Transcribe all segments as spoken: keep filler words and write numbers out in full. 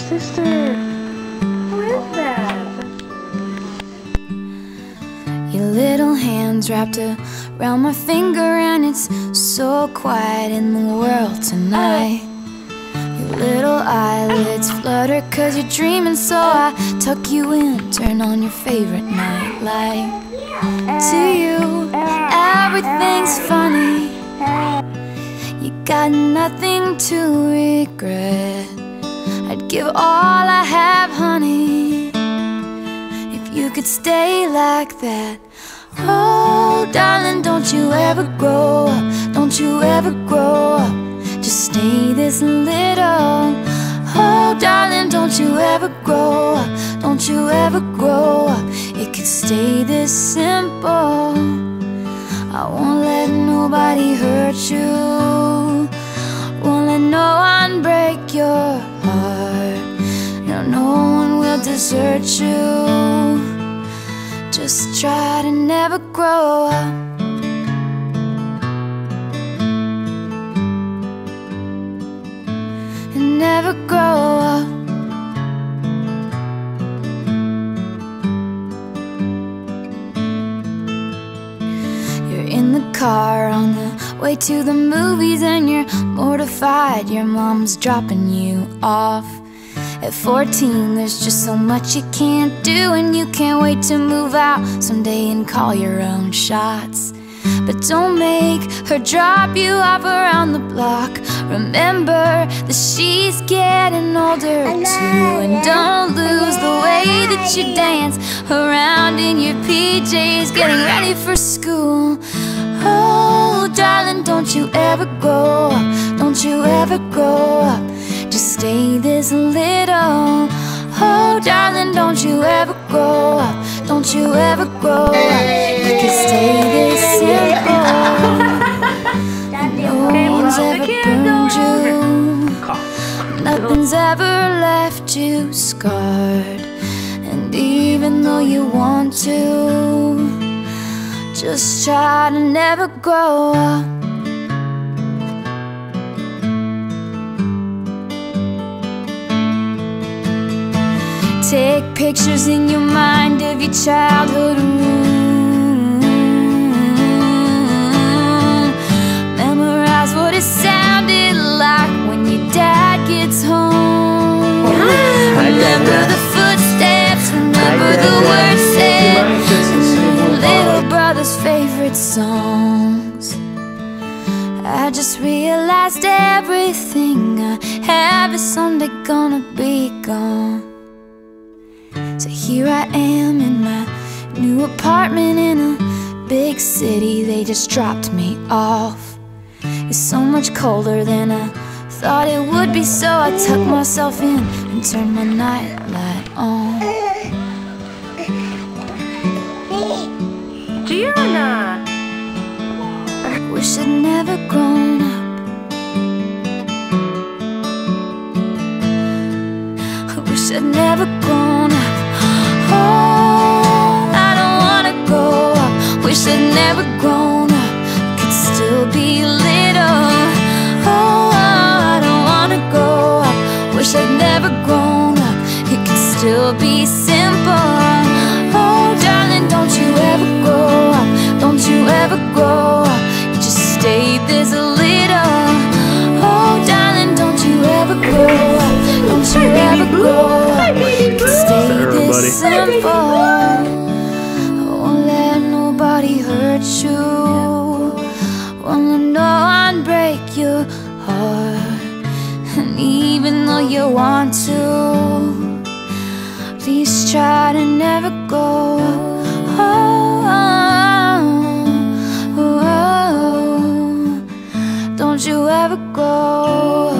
sister. Who is that? Your little hands wrapped around my finger, and it's so quiet in the world tonight. Your little eyelids flutter cause you're dreaming, so I tuck you in, turn on your favorite night light. To you, everything's funny. You got nothing to regret. I'd give all I have, honey, if you could stay like that. Oh, darling, don't you ever grow up. Don't you ever grow up. Just stay this little. Oh, darling, don't you ever grow up. Don't you ever grow up. It could stay this simple. I won't let nobody hurt you. Won't let no one break your heart. No, no one will desert you. Just try to never grow up. And never grow up. You're in the car on the way to the movies, and you're mortified your mom's dropping you off. At fourteen, there's just so much you can't do, and you can't wait to move out someday and call your own shots. But don't make her drop you off around the block. Remember that she's getting older too. And don't lose the way that you dance around in your P Js, getting ready for school. Oh, darling, don't you ever grow up. Don't you ever grow up. Just stay this little. Oh, darling, don't you ever grow up. Don't you ever grow up. You can stay this simple. No one's ever burned you. Nothing's ever left you scarred. And even though you want to, just try to never grow up. Take pictures in your mind of your childhood room. Memorize what it sounded like when your dad gets home. Remember the footsteps, remember the words said, and little brother's favorite songs. I just realized everything I have is someday gonna be gone. So here I am in my new apartment in a big city. They just dropped me off. It's so much colder than I thought it would be, so I tucked myself in and turned my nightlight on. Gianna! Wish I'd never grown up. I wish I'd never grown up. Oh, I don't wanna grow up. Wish I'd never grown up. Could still be little. Oh, I don't wanna grow up. Wish I'd never grown up. It could still be simple. Oh, darling, don't you ever grow up. Don't you ever grow up. You just stay this little. Oh, darling, don't you ever grow up. Don't you ever grow up. You could stay this simple. I won't let nobody hurt you. Won't let no one break your heart. And even though you want to, please try to never go. Oh, oh, oh, oh. Don't you ever go.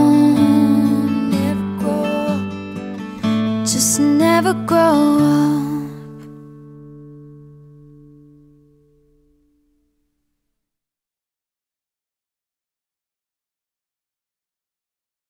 Just never grow up.